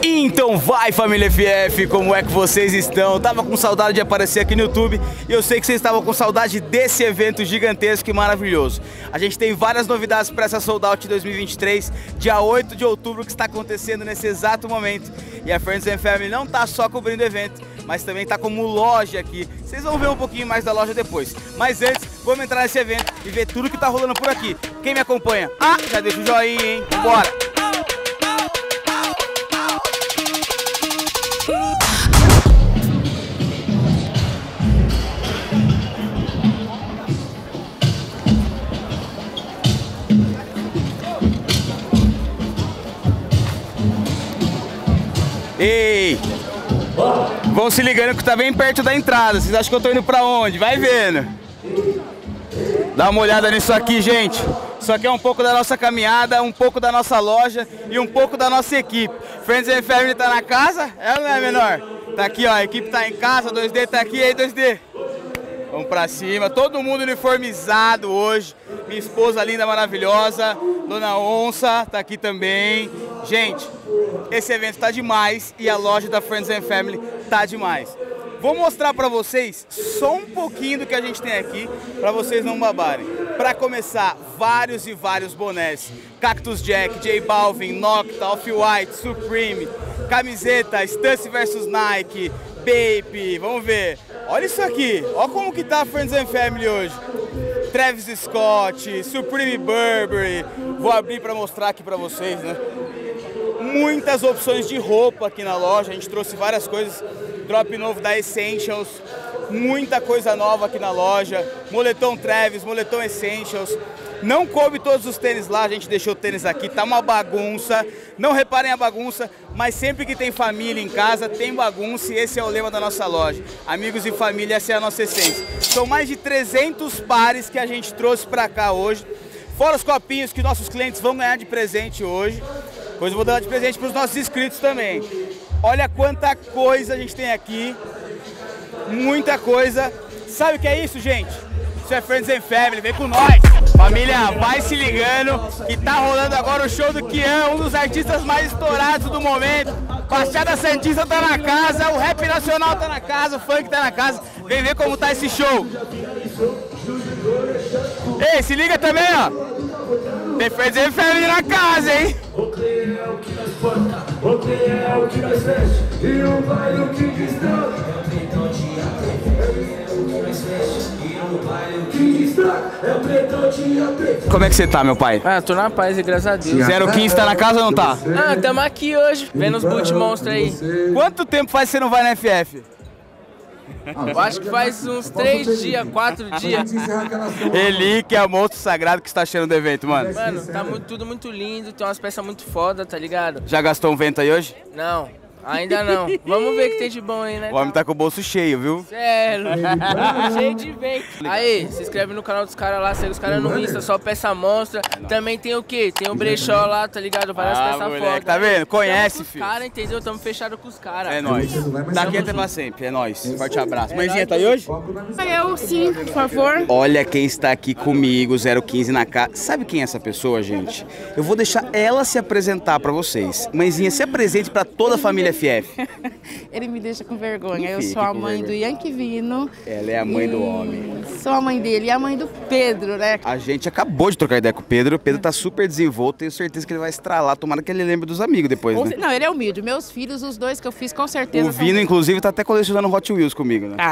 Então vai, família FF, como é que vocês estão? Tava com saudade de aparecer aqui no YouTube e eu sei que vocês estavam com saudade desse evento gigantesco e maravilhoso. A gente tem várias novidades para essa Sold Out 2023, dia 8 de outubro, que está acontecendo nesse exato momento. E a Friends and Family não tá só cobrindo o evento, mas também tá como loja aqui. Vocês vão ver um pouquinho mais da loja depois. Mas antes, vamos entrar nesse evento e ver tudo que tá rolando por aqui. Quem me acompanha? Já deixa o joinha, hein? Vambora! Ei! Vão se ligando que tá bem perto da entrada. Vocês acham que eu tô indo pra onde? Vai vendo! Dá uma olhada nisso aqui, gente. Isso aqui é um pouco da nossa caminhada, um pouco da nossa loja e um pouco da nossa equipe. Friends and Family tá na casa? É ou não é, menor? Tá aqui, ó, a equipe tá em casa, 2D tá aqui, aí 2D. Vamos pra cima, todo mundo uniformizado hoje. Minha esposa linda, maravilhosa, Dona Onça tá aqui também. Gente, esse evento tá demais e a loja da Friends and Family tá demais. Vou mostrar pra vocês só um pouquinho do que a gente tem aqui, pra vocês não babarem. Pra começar, vários e vários bonés. Cactus Jack, J Balvin, Nocta, Off-White, Supreme, camiseta, Stussy vs Nike, Bape, vamos ver. Olha isso aqui, olha como que tá a Friends and Family hoje. Travis Scott, Supreme Burberry, vou abrir pra mostrar aqui pra vocês, né? Muitas opções de roupa aqui na loja, a gente trouxe várias coisas. Drop novo da Essentials, muita coisa nova aqui na loja. Moletom Travis, moletom Essentials. Não coube todos os tênis lá, a gente deixou o tênis aqui, tá uma bagunça. Não reparem a bagunça, mas sempre que tem família em casa, tem bagunça e esse é o lema da nossa loja. Amigos e família, essa é a nossa essência. São mais de 300 pares que a gente trouxe pra cá hoje. Fora os copinhos que nossos clientes vão ganhar de presente hoje. Depois eu vou dar de presente pros nossos inscritos também. Olha quanta coisa a gente tem aqui, muita coisa. Sabe o que é isso, gente? Isso é Friends and Family, vem com nós! Família, vai se ligando que tá rolando agora o show do Kian, um dos artistas mais estourados do momento. Baixada Santista tá na casa, o rap nacional tá na casa, o funk tá na casa. Vem ver como tá esse show. Ei, se liga também, ó. Tem Friends and Family na casa, hein? O Clay é o que nós porta, o Clay é o que nós fecha, e o baile o que distrai. É o pretão de é o que nós fecha, e o baile o que distrai. É o pretão de Como é que você tá, meu pai? Tô na paz e graças a Deus. 015 tá na casa ou não tá? Tamo aqui hoje, vendo os boot monstros aí. Quanto tempo faz que você não vai na FF? Eu acho que faz uns 3 dias, 4 dias. Eli, que é o monstro sagrado, que está achando do evento, mano? Mano, tá tudo muito lindo, tem umas peças muito foda, tá ligado? Já gastou um vento aí hoje? Não, ainda não. Vamos ver o que tem de bom aí, né? O homem tá com o bolso cheio, viu? Sério, cheio de vento. Aí, se inscreve no canal dos caras lá, segue os caras no Insta, só peça monstra. Também tem o quê? Tem o brechó lá, tá ligado? Várias peças fodas. Tá vendo? Conhece, filho. Cara, entendeu? Tamo fechado com os caras. É nóis. Daqui até pra sempre, é nóis. Forte abraço. Mãezinha, tá aí hoje? Eu sim, por favor. Olha quem está aqui comigo, 015 na casa. Sabe quem é essa pessoa, gente? Eu vou deixar ela se apresentar pra vocês. Mãezinha, se apresente pra toda a família FF. Ele me deixa com vergonha. Eu sou a mãe do Yankee Vino. Ela é a mãe do homem. Sou a mãe dele e a mãe do Pedro, né? A gente acabou de trocar ideia com o Pedro. O Pedro tá super desenvolto. Tenho certeza que ele vai estralar. Tomara que ele lembre dos amigos depois, né? Não, ele é humilde. Meus filhos, os dois que eu fiz, com certeza. O Vino, inclusive, tá até colecionando Hot Wheels comigo, né?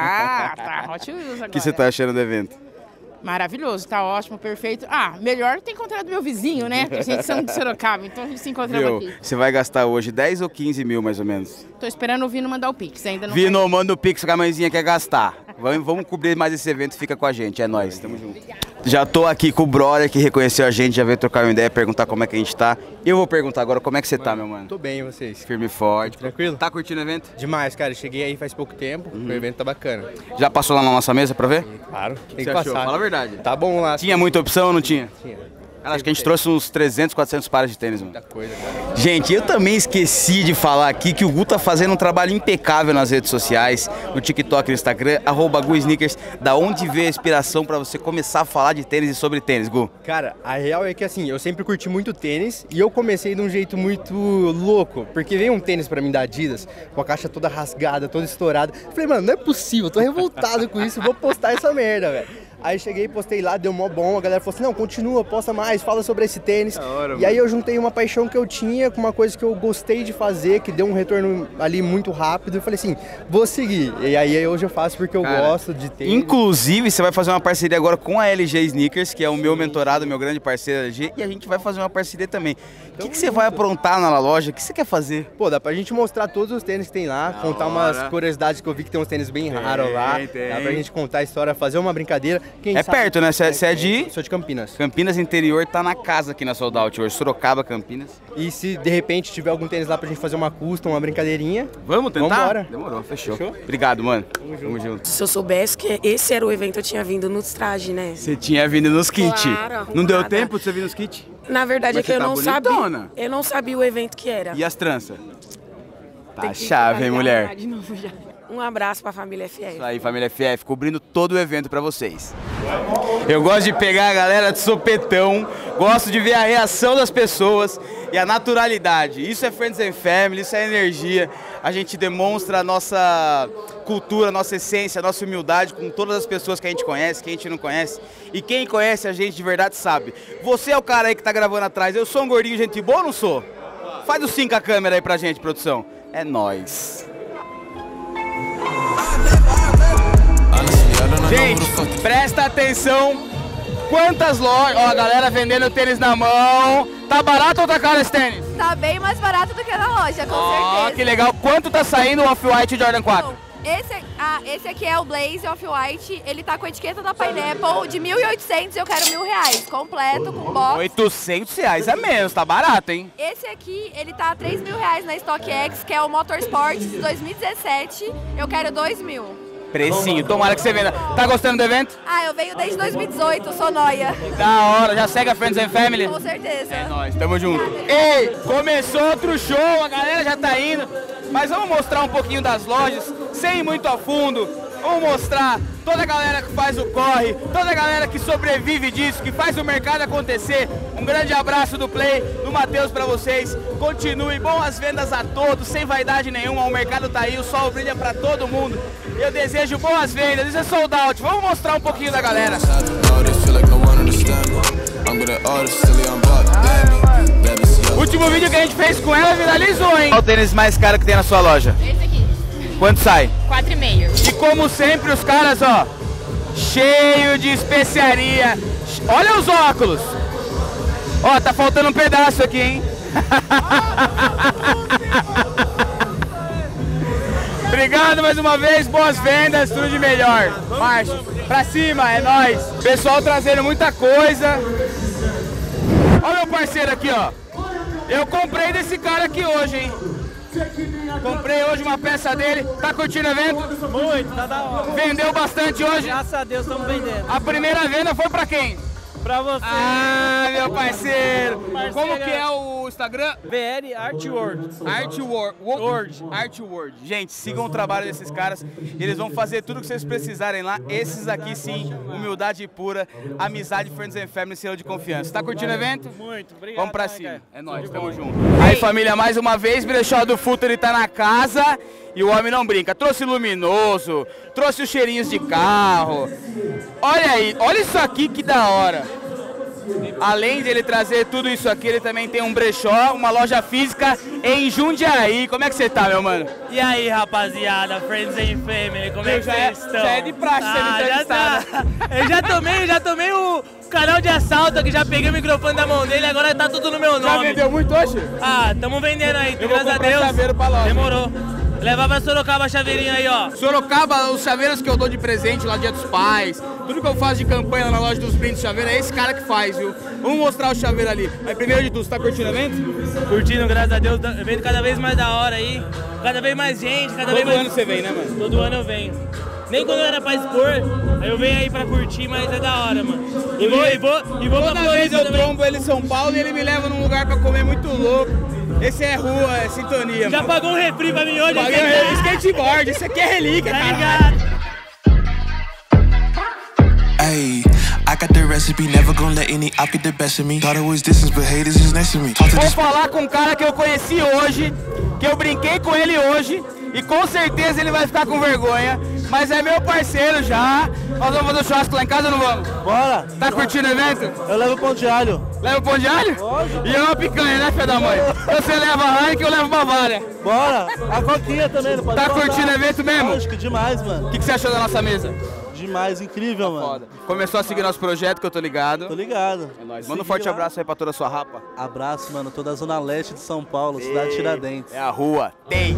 Tá Hot Wheels agora. O que você tá achando do evento? Maravilhoso, tá ótimo, perfeito. Melhor ter encontrado meu vizinho, né? Porque a gente são de Sorocaba, então a gente se encontrava aqui. Você vai gastar hoje 10 ou 15 mil, mais ou menos? Tô esperando o Vino mandar o Pix, ainda não. Vino, manda o Pix que a mãezinha quer gastar. Vamos cobrir mais esse evento, fica com a gente, é nóis, tamo junto. Já tô aqui com o brother que reconheceu a gente, já veio trocar uma ideia, perguntar como é que a gente tá. Eu vou perguntar agora como é que você tá, meu mano? Tô bem, e vocês? Firme e forte. Tranquilo? Tá curtindo o evento? Demais, cara. Cheguei aí faz pouco tempo, o evento tá bacana. Já passou lá na nossa mesa pra ver? Claro, tem O que que você achou? passar. Fala a verdade. Tá bom lá. Tinha muita opção ou não tinha? Tinha. Cara, acho que a gente trouxe uns 300, 400 pares de tênis, mano. Muita coisa, cara. Gente, eu também esqueci de falar aqui que o Gu tá fazendo um trabalho impecável nas redes sociais, no TikTok e no Instagram, @GuSneakers, da onde veio a inspiração pra você começar a falar de tênis e sobre tênis, Gu? Cara, a real é que assim, eu sempre curti muito tênis e eu comecei de um jeito muito louco, porque veio um tênis pra mim da Adidas, com a caixa toda rasgada, toda estourada. Eu falei, mano, não é possível, eu tô revoltado com isso, vou postar essa merda, velho. Aí cheguei, postei lá, deu mó bom, a galera falou assim, não, continua, posta mais, fala sobre esse tênis. E aí eu juntei uma paixão que eu tinha com uma coisa que eu gostei de fazer, que deu um retorno ali muito rápido, e falei assim, vou seguir. E aí hoje eu faço porque eu gosto de tênis. Inclusive, você vai fazer uma parceria agora com a LG Sneakers, que é o meu mentorado, meu grande parceiro LG, e a gente vai fazer uma parceria também. O que você vai aprontar na loja? O que você quer fazer? Pô, dá pra gente mostrar todos os tênis que tem lá, contar umas curiosidades que eu vi que tem uns tênis bem raros lá. Dá pra gente contar a história, fazer uma brincadeira. Quem é sabe, perto, né? Você é de... Sou de Campinas. Campinas interior, tá na casa aqui na Sold Out hoje. Sorocaba, Campinas. E se de repente tiver algum tênis lá pra gente fazer uma custom, uma brincadeirinha... Vamos tentar? Vambora. Demorou, fechou. Obrigado, mano. Tamo junto. Se eu soubesse que esse era o evento, eu tinha vindo nos trajes, né? Você tinha vindo nos kits. Claro, não deu arrumada. tempo de você vir nos kits? Na verdade Mas é que você eu tá não bonitona. sabia. Eu não sabia o evento que era. E as tranças? Tá Tem que chave, hein, mulher? carregar de novo já. Um abraço pra família FF. Isso aí, família FF, cobrindo todo o evento pra vocês. Eu gosto de pegar a galera de sopetão, gosto de ver a reação das pessoas e a naturalidade. Isso é Friends and Family, isso é energia. A gente demonstra a nossa cultura, a nossa essência, a nossa humildade com todas as pessoas que a gente conhece, que a gente não conhece. E quem conhece a gente de verdade sabe. Você é o cara aí que tá gravando atrás. Eu sou um gordinho gente boa ou não sou? Faz o 5 a câmera aí pra gente, produção. É nóis. Gente, presta atenção. Quantas lojas... Ó, a galera vendendo tênis na mão. Tá barato ou tá caro esse tênis? Tá bem mais barato do que na loja, com Ó, certeza. que legal. Quanto tá saindo o Off-White Jordan 4? Esse aqui é o Blaze Off-White. Ele tá com a etiqueta da Pineapple de 1.800 e eu quero R$1.000. Completo, com box. R$800 é menos, tá barato, hein? Esse aqui, ele tá R$3.000 na StockX, que é o Motorsport de 2017. Eu quero R$2.000. Precinho, tomara que você venda. Tá gostando do evento? Ah, eu venho desde 2018, sou nóia. Da hora, já segue a Friends and Family? Com certeza. É nóis, tamo junto. Ei, começou outro show, a galera já tá indo. Mas vamos mostrar um pouquinho das lojas, sem ir muito a fundo. Vamos mostrar toda a galera que faz o corre, toda a galera que sobrevive disso, que faz o mercado acontecer. Um grande abraço do Play, do Matheus pra vocês. Continue, boas vendas a todos, sem vaidade nenhuma. O mercado tá aí, o sol brilha pra todo mundo. Eu desejo boas vendas, isso é Sold Out. Vamos mostrar um pouquinho da galera. O último vídeo que a gente fez com ela viralizou, hein? Qual o tênis mais caro que tem na sua loja? Esse aqui, Quanto sai? 4,5. E como sempre, os caras, ó, cheio de especiaria. Olha os óculos. Ó, tá faltando um pedaço aqui, hein? Obrigado mais uma vez, boas vendas, tudo de melhor. Márcio, pra cima, é nóis. Pessoal trazendo muita coisa. Olha meu parceiro aqui, ó. Eu comprei desse cara aqui hoje, hein? Comprei hoje uma peça dele. Tá curtindo o evento? Muito, tá da hora. Vendeu bastante hoje? Graças a Deus estamos vendendo. A primeira venda foi pra quem? Pra você. Ah, meu parceiro. Como que é o Instagram? BR Art World. Art World. Gente, sigam o trabalho desses caras. Eles vão fazer tudo que vocês precisarem lá. Esses aqui sim, humildade pura, amizade, Friends and Family, selo de confiança. Tá curtindo o evento? Muito, obrigado. Vamos pra cima. É nóis, tamo junto. Aí, família, mais uma vez, Brechó do Future tá na casa e o homem não brinca. Trouxe luminoso, trouxe os cheirinhos de carro. Olha aí, olha isso aqui que da hora. Além de ele trazer tudo isso aqui, ele também tem um brechó, uma loja física em Jundiaí. Como é que você tá, meu mano? E aí, rapaziada, Friends and Family, como é que vocês estão? Já é de praxe ser entrevistado. Eu já tomei o canal de assalto aqui, já peguei o microfone da mão dele, agora tá tudo no meu nome. Já vendeu muito hoje? Ah, tamo vendendo aí, Eu graças vou a comprar Deus. chaveiro pra loja. Demorou. Levar pra Sorocaba a chaveirinha aí, ó. Sorocaba, os chaveiros que eu dou de presente lá, Dia dos Pais, tudo que eu faço de campanha lá na loja dos brindes chaveiro, é esse cara que faz, viu? Vamos mostrar o chaveiro ali. Mas primeiro de tudo, você tá curtindo o evento? Curtindo, graças a Deus, evento cada vez mais da hora aí. Cada vez mais gente, cada vez mais... Todo ano você vem, né, mano? Todo ano eu venho. Nem quando era pra expor, aí eu venho aí pra curtir, mas é da hora, mano. E vou Toda vez eu trombo ele em São Paulo e ele me leva num lugar pra comer muito louco. Esse é rua, é sintonia, Já mano. pagou um refri pra mim hoje? Paguei um skateboard, isso aqui é relíquia, Tá cara. ligado? Ayy, I got the recipe, never gonna let any op get the best of me. Thought it was distance, but haters is next to me. Vou falar com um cara que eu conheci hoje, que eu brinquei com ele hoje, e com certeza ele vai ficar com vergonha, mas é meu parceiro já. Nós vamos fazer um churrasco lá em casa ou não vamos? Bora! Tá curtindo o evento? Eu levo pão de alho. Leva pão de alho? E eu uma picanha, né, filho da mãe? Você leva a Heineken, eu levo Bavária. Bora! A coquinha também, não pode Tá faltar. curtindo o evento mesmo? Lógico, demais, mano. O que você achou da nossa mesa? Demais, incrível, mano. Foda. Começou a seguir nosso projeto, que eu tô ligado. Tô ligado. É nóis. Manda um forte abraço aí pra toda a sua rapa. Abraço, mano. Toda a zona leste de São Paulo, cidade de Tiradentes. É a rua. Tem.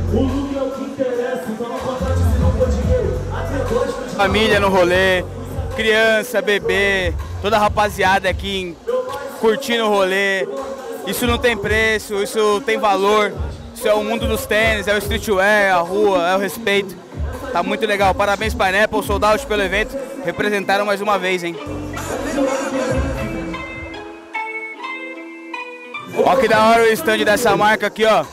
Família no rolê, criança, bebê, toda a rapaziada aqui curtindo o rolê. Isso não tem preço, isso tem valor. Isso é o mundo dos tênis, é o streetwear, é a rua, é o respeito. Tá muito legal. Parabéns, Pineapple, Sold Out pelo evento. Representaram mais uma vez, hein? Ó que da hora o stand dessa marca aqui, ó.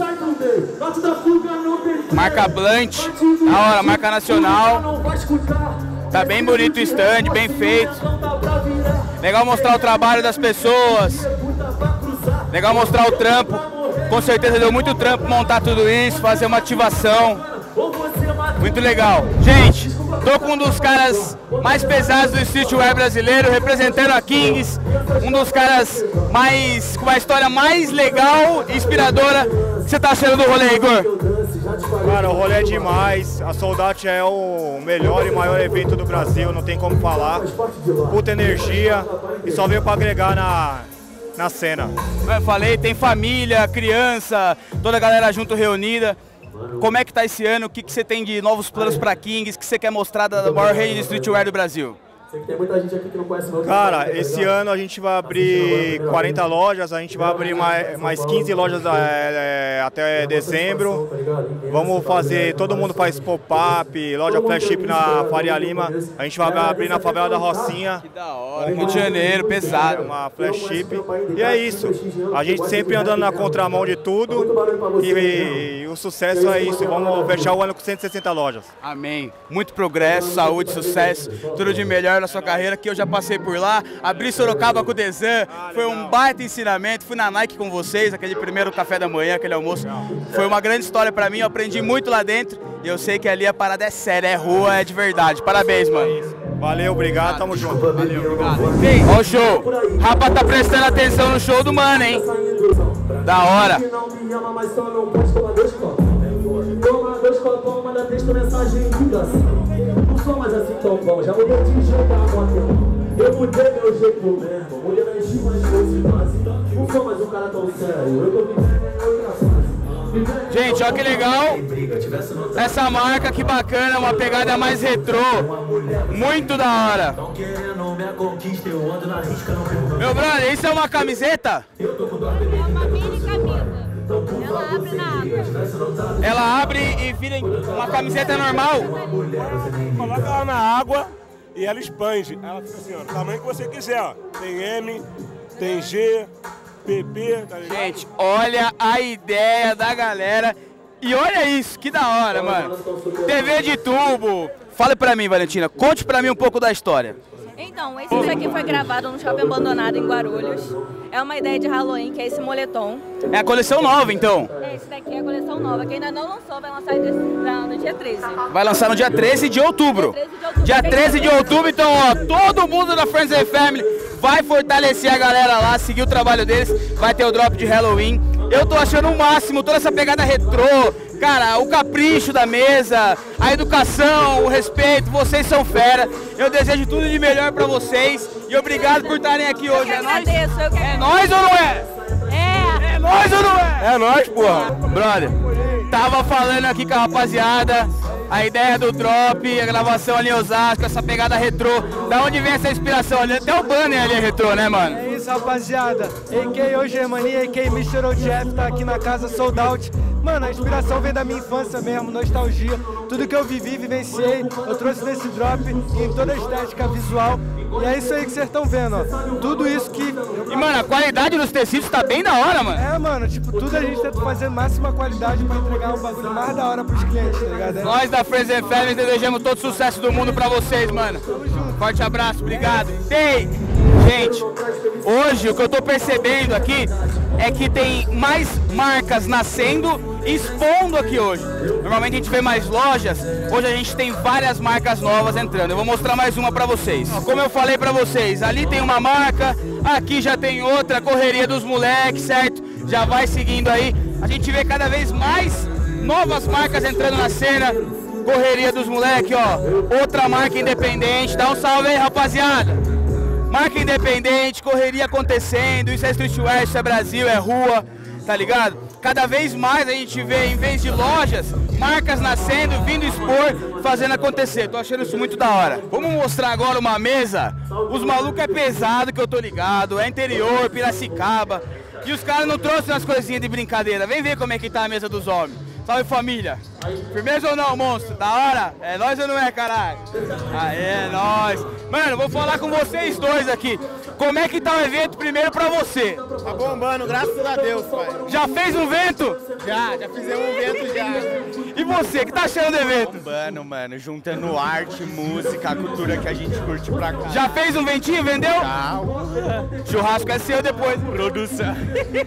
Marca Blunt, da hora, marca nacional. Tá bem bonito o stand, bem feito. Legal mostrar o trabalho das pessoas. Legal mostrar o trampo. Com certeza deu muito trampo montar tudo isso, fazer uma ativação. Muito legal. Gente, tô com um dos caras mais pesados do streetwear brasileiro, representando a Kings. Um dos caras com uma história mais legal e inspiradora. O que você tá achando do rolê, Igor? Cara, o rolê é demais. A Sold Out é o melhor e maior evento do Brasil, não tem como falar. Puta energia e só veio pra agregar na cena. Eu falei, tem família, criança, toda a galera junto reunida. Como é que tá esse ano? O que você tem de novos planos pra Kings? O que você quer mostrar da maior rede de streetwear do Brasil? Tem muita gente aqui que não conhece meu Cara, esse ano a gente vai abrir 40 lojas, a gente vai abrir mais 15 lojas até dezembro. Vamos fazer, todo mundo faz pop-up, loja flagship na Faria Lima. A gente vai abrir na favela da Rocinha. Que da hora, Rio de Janeiro, pesado. Uma flagship. E é isso, a gente sempre andando na contramão de tudo e o sucesso é isso. Vamos fechar o ano com 160 lojas. Amém. Muito progresso, saúde, sucesso, tudo de melhor na sua carreira, que eu já passei por lá, abri Sorocaba com o Dezan, foi um baita ensinamento, fui na Nike com vocês, aquele primeiro café da manhã, aquele almoço, foi uma grande história pra mim, eu aprendi muito lá dentro, e eu sei que ali a parada é séria, é rua, é de verdade. Parabéns, mano. Valeu, obrigado, tamo junto. Valeu, obrigado. Ó o show, Rapa tá prestando atenção no show do mano, hein? Da hora. Toma 2 copão, manda texto, mensagem e ligação. Não sou mais assim tão bom, já mudei de jeito há muito tempo. Eu mudei meu jeito mesmo, mulher na estima de doce. Não sou mais um cara tão sério, eu tô vivendo em outra fase. Gente, olha que legal. Essa marca, que bacana, uma pegada mais retrô. Muito da hora. Meu brother, isso é uma camiseta? É uma mini camisa. Ela abre na água. Ela abre e vira uma camiseta normal? Coloca ela na água e ela expande. Ela fica assim, ó, do tamanho que você quiser, ó. Tem M, tem G, PP, tá ligado? Gente, olha a ideia da galera. E olha isso, que da hora, mano. TV de tubo. Fale pra mim, Valentina, conte pra mim um pouco da história. Então, esse aqui foi gravado no shopping abandonado em Guarulhos. É uma ideia de Halloween, que é esse moletom. É a coleção nova, então? Esse daqui é a coleção nova, que ainda não lançou, vai lançar no dia 13. Vai lançar no dia 13 de outubro. Dia 13 de outubro, então, ó, todo mundo da Friends and Family vai fortalecer a galera lá, seguir o trabalho deles. Vai ter o drop de Halloween. Eu tô achando o máximo, toda essa pegada retrô, cara, o capricho da mesa, a educação, o respeito, vocês são fera. Eu desejo tudo de melhor pra vocês e obrigado por estarem aqui hoje. É nóis? É nóis ou não é? É nóis ou não é? É nóis, porra. Brother, tava falando aqui com a rapaziada, a ideia do drop, a gravação ali em Osasco, essa pegada retrô. Da onde vem essa inspiração ali? Até o banner ali é retrô, né, mano? É isso, rapaziada. A.K. O Germania, A.K. Mr. OGF, tá aqui na casa Sold Out. Mano, a inspiração vem da minha infância mesmo, nostalgia. Tudo que eu vivi, vivenciei, eu trouxe nesse drop em toda a estética visual. E é isso aí que vocês estão vendo, ó. Tudo isso que... E, mano, a qualidade dos tecidos tá bem da hora, mano. É, mano, tipo, tudo a gente tenta fazer máxima qualidade pra entregar um bagulho mais da hora pros clientes, tá ligado? Nós da Friends and Family desejamos todo sucesso do mundo pra vocês, mano. Forte abraço, obrigado. Ei, gente, hoje o que eu tô percebendo aqui é que tem mais marcas nascendo e expondo aqui hoje. Normalmente a gente vê mais lojas, hoje a gente tem várias marcas novas entrando. Eu vou mostrar mais uma pra vocês. Como eu falei pra vocês, ali tem uma marca, aqui já tem outra, Correria dos Moleques, certo? Já vai seguindo aí. A gente vê cada vez mais novas marcas entrando na cena. Correria dos Moleques, ó, outra marca independente. Dá um salve aí, rapaziada. Marca independente, correria acontecendo, isso é streetwear, isso é Brasil, é rua, tá ligado? Cada vez mais a gente vê, em vez de lojas, marcas nascendo, vindo expor, fazendo acontecer. Tô achando isso muito da hora. Vamos mostrar agora uma mesa. Os malucos é pesado, que eu tô ligado, é interior, Piracicaba. E os caras não trouxeram umas coisinhas de brincadeira. Vem ver como é que tá a mesa dos homens. Salve, família. Firmeza ou não, monstro? Da hora? É nóis ou não é, caralho? Aê, é nóis. Mano, vou falar com vocês dois aqui. Como é que tá o evento primeiro pra você? Tá bombando, graças a Deus, pai. Já fez um vento? Já fizemos um vento já. E você, o que tá achando do evento? Bombando, mano, juntando arte, música, a cultura que a gente curte pra cá. Já fez um ventinho, vendeu? Já. Churrasco é seu depois. Produção.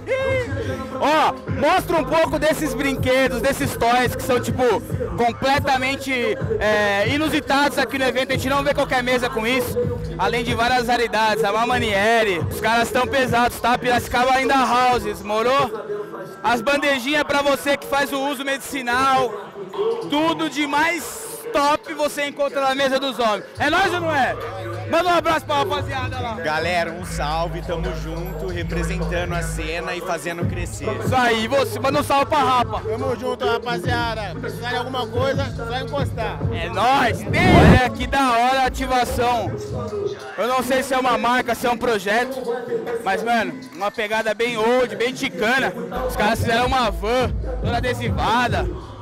Ó, mostra um pouco desses brinquedos, desses toys que são, tipo, completamente inusitados aqui no evento. A gente não vê qualquer mesa com isso. Além de várias raridades, a Mamanieri. Os caras estão pesados, tá? Piracicaba ainda houses, morou? As bandejinhas pra você que faz o uso medicinal. Tudo de mais top você encontra na mesa dos homens. É nóis ou não é? Manda um abraço pra rapaziada lá. Galera, um salve, tamo junto, representando a cena e fazendo crescer. Isso aí, você manda um salve pra rapa. Tamo junto, rapaziada. Precisar de alguma coisa, só encostar. É nóis. Olha que da hora a ativação. Eu não sei se é uma marca, se é um projeto, mas, mano, uma pegada bem old, bem ticana. Os caras fizeram uma van toda adesivada.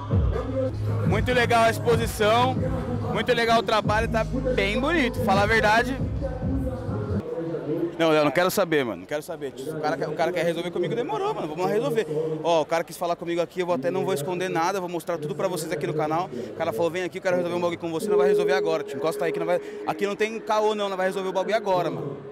Muito legal a exposição, muito legal o trabalho, tá bem bonito, falar a verdade. Não, eu não quero saber, mano, não quero saber. O cara quer resolver comigo, demorou, mano, vamos lá resolver. Ó, o cara quis falar comigo aqui, eu até não vou esconder nada, vou mostrar tudo pra vocês aqui no canal. O cara falou, vem aqui, eu quero resolver um bagulho com você, não vai resolver agora, te encosta aí que não vai... Aqui não tem caô não vai resolver o bagulho agora, mano.